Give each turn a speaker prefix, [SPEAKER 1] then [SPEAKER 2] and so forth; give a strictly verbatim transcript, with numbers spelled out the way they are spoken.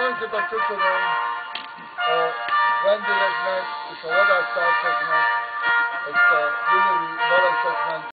[SPEAKER 1] nagyon szépen köszönöm a vendégeknek és a vadásztársaknak ezt a gyönyörű balesetment